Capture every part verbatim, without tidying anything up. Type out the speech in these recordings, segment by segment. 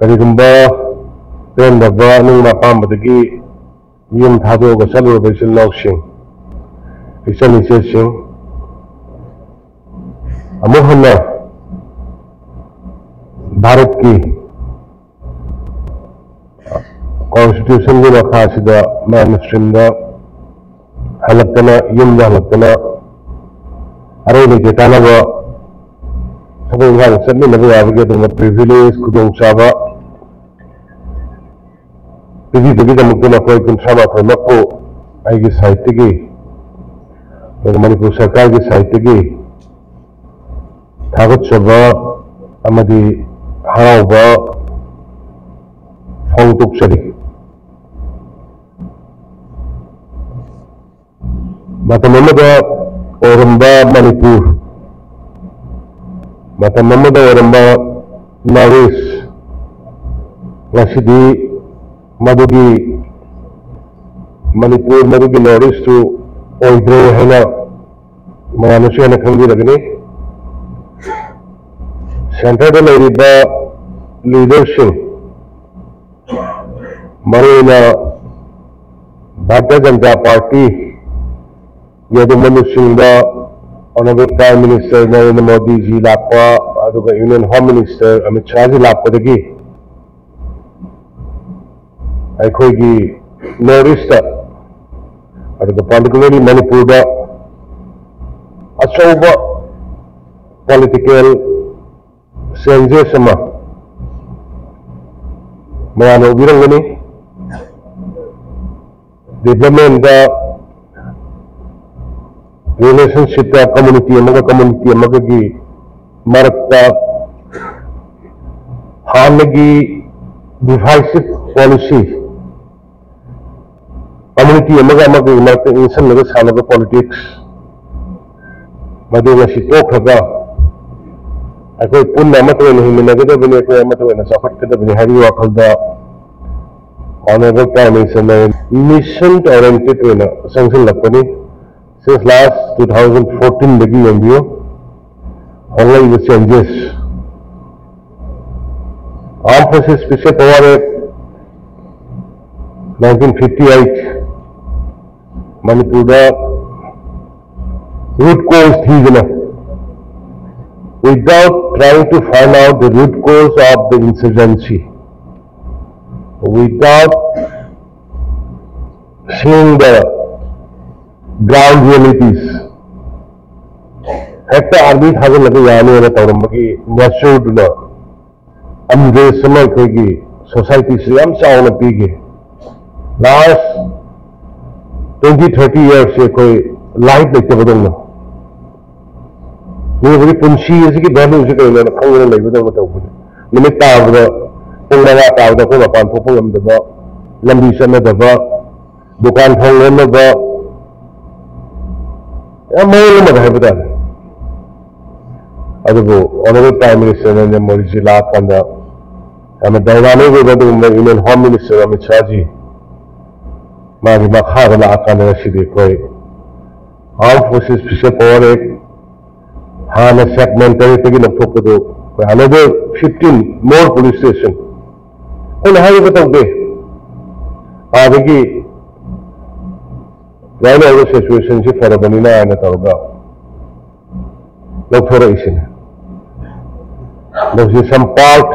करीगुंबा पेंदबा नुंग मापामबदगी यम थादोगा चलुरबा इसिल नावसिंग इचल इचेसिंग अमुक हन्ना भारत की कॉन्स्टिट्यूशन की मखासिदा मेनस्ट्रीम दा हलकना यम दा हलकना अरे लेके तानबा सब इंसान सन्नी नबी आबगे तो प्रिविलेज खुदोंग चाबा पिजी पिजी का मुक्ति ना कोई कुंठा ना कोई मक्को आएगी साहित्य की और मणिपुर सरकार की साहित्य की थागत चबा अमदी हराउबा फोंगतुक चली मतममदा औरंबा मणिपुर मतममदा औरंबा नाविस लक्षदी मधुगी मणिपुर मधुगी नॉर्थ ईस्ट ओइद्रे हैना मयानुषे ने खंगी लगने सेंटर में लेरिबा लीडरशिप मरीना भारतीय जनता पार्टी यदि मनुष्य honourable prime minister Narendra Modi ji लापा अदुगा union home minister Amit Shah ji लापदगी अखोगी नॉर्थ ईस्ट अदुगा पार्टिकुलरली मणिपुर अचौब पॉलिटिकल चेंजेस अमा मयान उबिरंगनी डेवलपमेंट रिलेशनशिप कम्युनिटी कम्युनिटी की मरक्ता हानगी डिवाइसिव पॉलिसी कम्युनिटी मरक्ता इंसन सानब पॉलिटिक्स मदुगसी तोखगा अखोई पुन्ना हिमीनगदबनी अखोई चाखटगदबनी हाइबी वाखलदा ऑनरेबल प्राइम मिनिस्टर ने मिशन ओरिएंटेड संगसिलपनी since last twenty fourteen dagi yambiyo online the changes armed forces special power act nineteen fifty-eight manipur da root cause thigna without trying to find out the root cause of the insurgency, without seeing the ground realities, hekta army thazal lage yaani ena tawramba ki natural na amde samay kogi society se yam chauna pige last twenty thirty years se koi life lekte badalna ni bari punchi isi ki value se kai na khangna leibada ma tawbune limit taabda pungna taabda ko mapan thopung amda lambi sana daba dukan thong ba honourable prime minister Narendra Modi ji लाकंदा दैवाने union home minister Amit Shah ji मागी मखाद लाकंदा सिदी कोई arm forces special power act हाना सेगमेंटरी तगी लथोकदो another fifteen more police station कोन हाई बताउदे आदगी right now the situation is for the banana and the targa. Look for a issue. There is some part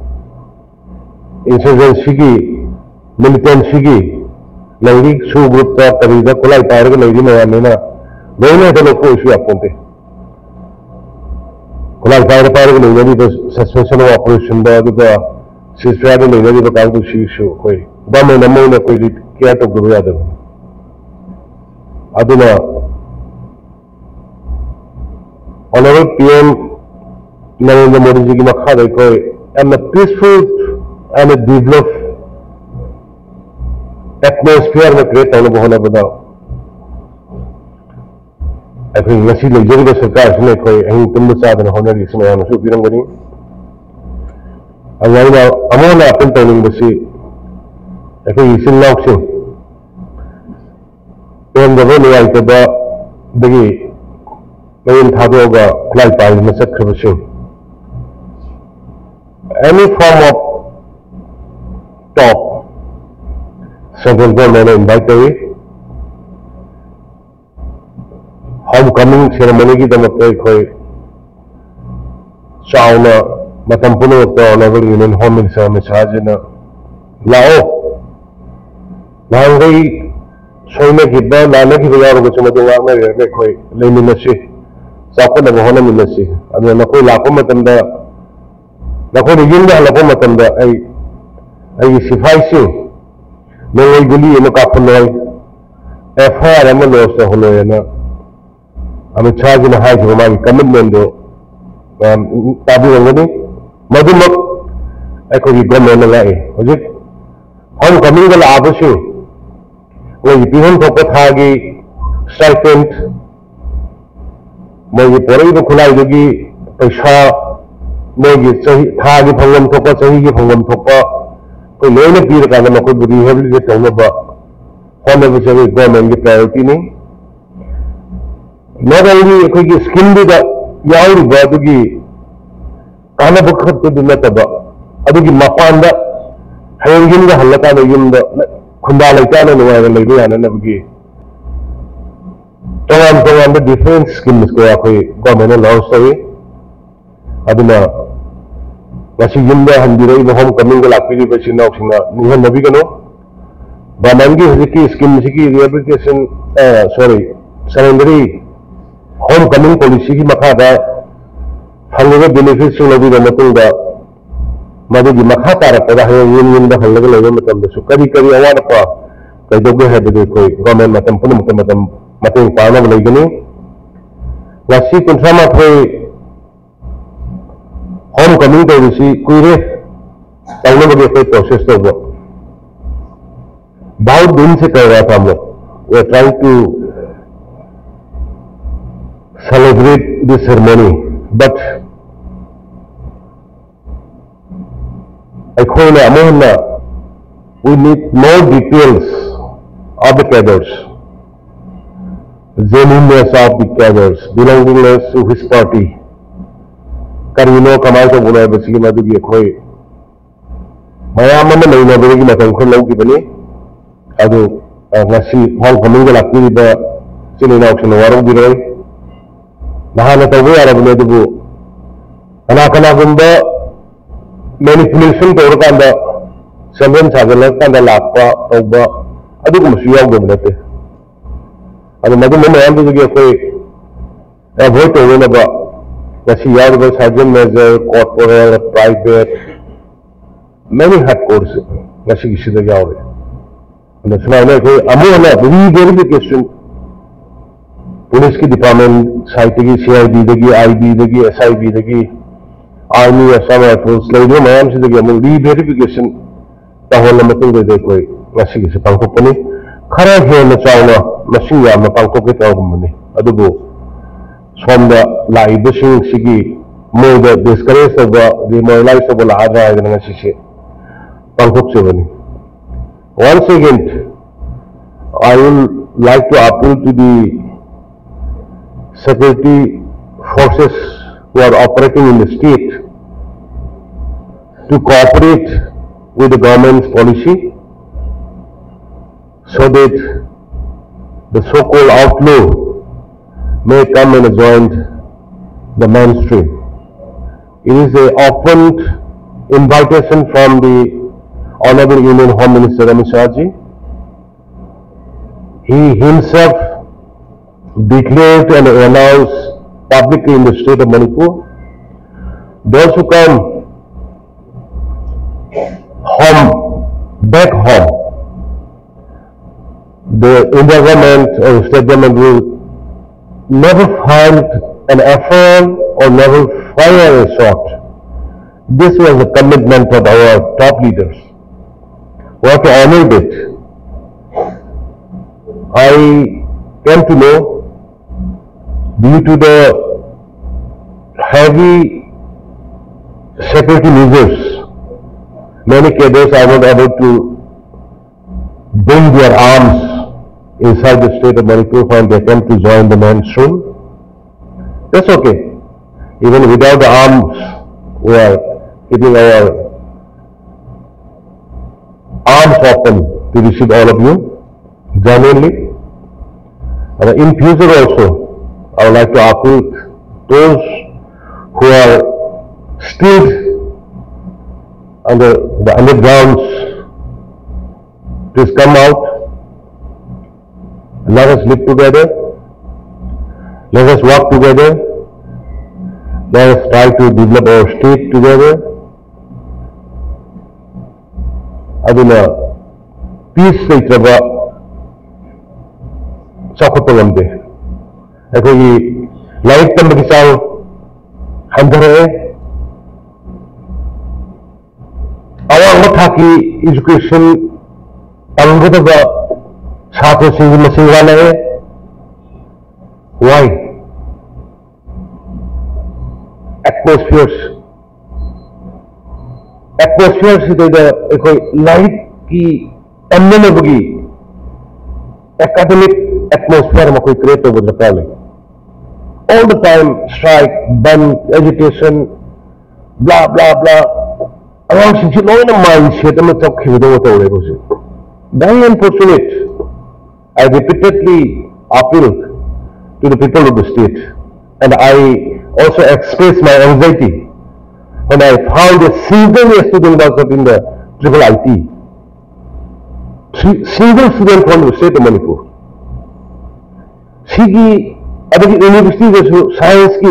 insurgency, militancy, lady, shoe group, Parida, Kulai, Paragon, Lady Mayamina. Going at the local issue upon it. Kulai, Paragon, Lady, the suspension of operation, the ceasefire, and Lady, the Kangu issue. One in the moon, the cat of the other. aduna honorable P M Narendra Modi ji ki makhad hai koi and a peaceful and a developed atmosphere में create होने बहुत बड़ा I think नसी laser का सरकार इसमें कोई अहीं तुम साधन होने की इसमें हम शुभ बिरंग बनी अब यहाँ अमोना अपन टर्निंग बसी I think इसी लाख से पेंडबल निवाई के बा बगी लेकिन थादो होगा क्लाइ पाइल में सब खबरशुं any form of top central government invite away. Homecoming ceremony ki damakta koi chauna matampuno to honorable Union Home Minister Amit Shah ji na lao nangai soine ki ba nana ki ba ro ko madu wa na re koi le min si sakko na hona min si adu na koi la ko matam da na ko yin da la ko matam da ai ai sifai si no ai guli no ka phuloi F I R am lo se holo na Amit Shah ji na hai ji ma commitment do tabi ngani madumok ako gi government na lai hojik hom coming gal abasu wo bihon ko pathagi stipend mo gi pore ko khulai gi paisa mo gi chahi thagi phangam thopa chahi gi phangam thopa ko lene pir ka na ko rehabilitate tawna ba hone bi chahi government gi priority ni not only ko gi scheme da yauri ba dugi kana bukhat to dunna ba adugi mapanda hayengin ga halaka da yumda khunda laita na nuwa ga laido yana na bugi tawam tawam da different schemes ko akoi government launch tawi aduna wasi yumda handirai no home coming ga lakpiri bachi na oksina nihan nabi kano ba mangi hiki scheme siki rehabilitation eh sorry secondary home coming policy ki makha da hangga benefits labi da matung da madu gi makha tara pada ha yin yin da hangga labi matam da su kari kari awada pa kai dogo ha de koi government matam pun matam matam matung pa na lagi ni wasi kun sama thoi home coming policy kuire tawna bagi koi process to bo bahut din se kar raha tha hum log we are trying to celebrate this ceremony, but we need more details of the cadres, genuineness of the cadres, belongingness to his party. Karino kamal to bola basigi madu gi khoi mayam na naina beri gi matang khol lau gi bani adu ngasi hol kamunga lakni ba chilina option waru gi roi Nahana tahu Arab ni tu, anak anak gumba manipulation tu orang anda, sebelum sahaja anda lakpa, tahu adu kumasiya gumba tu. Adu madu mana yang tu juga koi, avoid tu orang apa, nasiya tu sergeant major, corporal, private, many hard course, nasi kisi tu jauh. Anda sebenarnya koi, amu mana, re-verification. Police की department site की CID दगी IB दगी SIB दगी army Assam air force लेदो मैम से दगी अमु reverification तहल मतुंग दे कोई ngasi gi pangkopani khara hena chauna machine ya ma pangkop ke tawgumni adugo somda laibusing sigi moda discourage of the moralize of la adra idana ngasi se pangkop se bani once again I will like to appeal to the security forces who are operating in the state to cooperate with the government's policy so that the so-called outlaw may come and join the mainstream. It is an open invitation from the Honorable Union Home Minister Amit Shah ji. He himself declared and announced publicly in the state of Manipur, those who come home, back home, the Indian government or state government will never find an F I R or never fire a shot. This was a commitment of our top leaders. We have to honor it. I came to know, due to the heavy security measures, many cadres are not able to bring their arms inside the state of Manipur when they attempt to join the mainstream. That's okay. Even without the arms, we are keeping our arms open to receive all of you, genuinely. And in future also, I would like to appeal those who are still under the undergrounds, please come out. Let us live together. Let us work together. Let us try to develop our state together. Aduna peace leitraba chakotpa ngamde. Aikogi laik tambagi chang handharae. Awang thaki education tanggadaba chhatrasinggi masing walae. Why? Atmospheres. Atmospheres is the light की तमने बगी academic atmosphere में कोई create हो बदलता है. All the time strike, band, agitation, blah blah blah. अगर सिंची लोग ना mindset में तब खिलने होता है उसे. Very unfortunate. I repeatedly appealed to the people of the state, and I also expressed my anxiety when I found a single student was not in the triple I T. Single student from the state of Manipur. Sigi, अभी university में science की,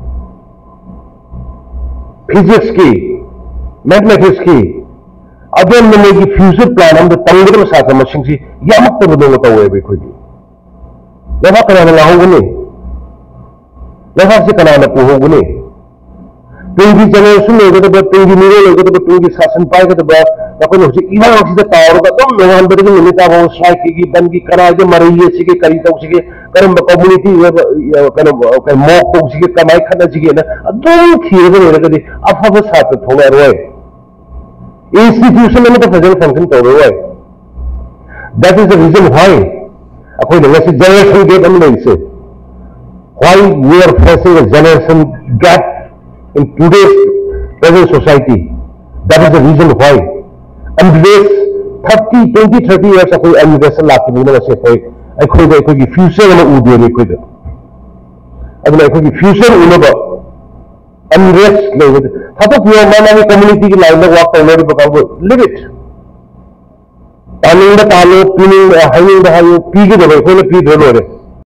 physics की, mathematics की, अगर मैंने की future plan हम तो तंगड़ में साथ में मशीन सी या मत तो बदलना तो हुए भी कोई भी. लेकिन कराना ना होगा नहीं. लेकिन से कराना पो होगा नहीं. Pingi generation लोगों तो बस pingi मिले लोगों तो बस pingi शासन पाएगा तो बस अपन उसी इधर उसी से तारों का तो लोगों अंदर के मिलता है वो स्ट्राइक की बन की कराए जो मरी है उसी के करी तो उसी के कर्म कम्युनिटी कर्म कर्म मॉक तो उसी के कमाई खाना चाहिए ना दो खीरे को लेकर दी अब हम साथ में थोड़ा रोए इंस्टीट्यूशन में तो फजल फंक्शन तो रोए that is the reason why अकोई लोगों से generation gap हम नहीं से why we are facing a generation gap in today's present society. That is the reason why. Unless thirty, twenty, thirty years ago, education लाती नहीं ना से कोई कोई कोई future में उद्योग नहीं कोई तो अगर कोई future उन्हें बा unrest नहीं होते था तो क्यों माना कि community की लाइन में वाक करने भी बकाऊ live it. तालों में तालों पीने हाइयों में हाइयों पी के दबाई कोई ने पी धोने